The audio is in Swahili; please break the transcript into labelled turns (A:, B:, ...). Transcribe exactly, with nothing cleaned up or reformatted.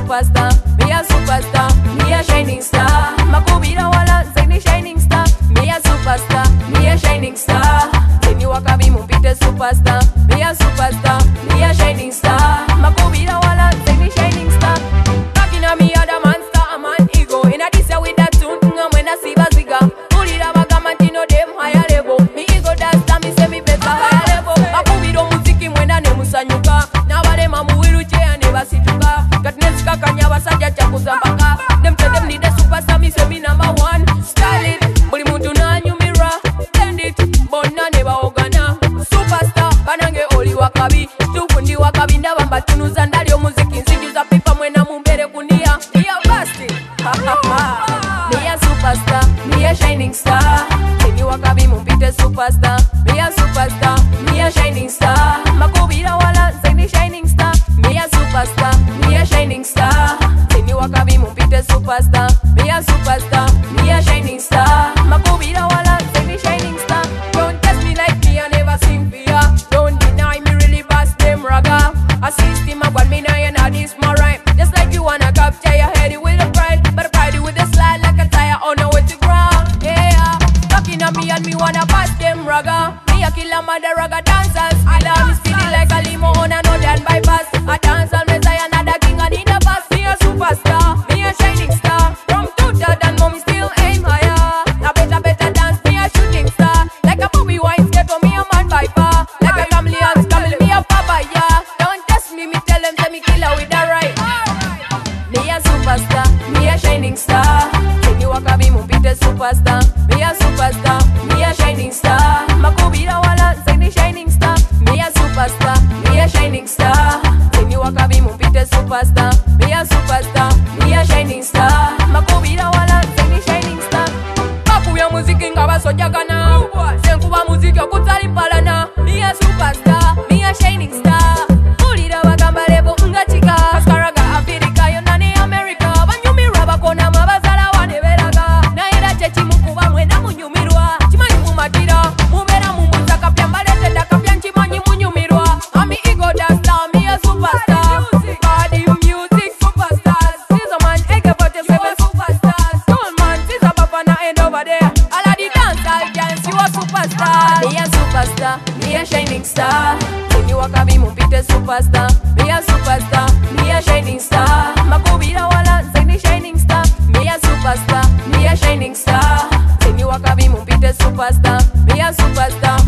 A: superstar, me a superstar, me a shining star. Makubira wala zeni shining star, me a superstar, me a shining star. Zeni wakabi mumpite superstar, me a superstar, me a shining star. Makubira wala zeni shining star. Bakina me other man star, a man ego. In a this with that tune, nga when I see baziga. Ulira bagamantino dem higher level. Me ego dasta me say me better higher level. Makubiro muziki mwenda ne musanyuka. Na wale mamuwiru che ne basituka. Katneska kanya basajja chakuzambaka. Them tell them need a superstar, me say me number one. Style it, buli muntu na nyumira. Blend it, bona ne baogana. Superstar, banange oli wakabi. Tufundi wakabi ndabamba tunuza ndali omuziki. Nzinjuza pipa mwena mumbere kunia. Me a basti, ha ha ha. Me a superstar, me a shining star. Zeni wakabi mumpite superstar. Me a superstar, me a shining star. Makubira wala zeni shining star. Me a superstar, me a shining star. Zeni wakabi mumpite superstar. Me a superstar, me a shining star. Makubira wala zeni shining star. Don't test me like me, I never sing for ya. Don't deny me, really bust them raga. I system up what me now and now this my rhyme. Just like you wanna capture your head with a pride, but pride with a slide like a tire on the way to ground. Yeah, talking at me and me wanna bust them raga. Me a killer mother raga dancers. I love me speedy like a limo on a no dan bypass. I dance all messiah, another king I need a pass. Me a superstar, me a shining star. From tutor than mommy still aim higher. I better better dance, me a shooting star. Like a Bobby Wine skate for me a man by far. Like a chameleon, camel me a papaya. Don't test me, me tell them say me killer with the right. Me a superstar, me a shining star. Zeni wakabi mumpite superstar. Me a superstar, me a shining star. Makubira wala zeni shining star. Me a superstar, me a shining star. Zeni wakabi mumpite superstar. Me a superstar, me a shining star. Makubira wala zeni shining star. Bakuya muziki ngaba soja kana. Senkuba muziki okutali palana. Me a superstar, me a shining star. Ulira bagamba levo ngachika. Askaraga Afrika yonani America. Banyumira bakona mabazala waneberaga. Na era chechi mukuba mwenda munyumirwa. Chimanyi mumatira, mubera mumutaka pyambalete takapya nchimanyi munyumirwa. Ami ego dasta, me a superstar. Body music superstars. Caesar man, A K forty-seven superstars. Soul man, Caesar Papa na end over there. All of the dance, all dance, you a superstar. Me a superstar, me a shining star. Zeni wakabi mumpite superstar. Me a superstar, me a shining star. Makubira wala zeni shining star. Me a superstar, me a shining star. Zeni wakabi mumpite superstar. Me a superstar,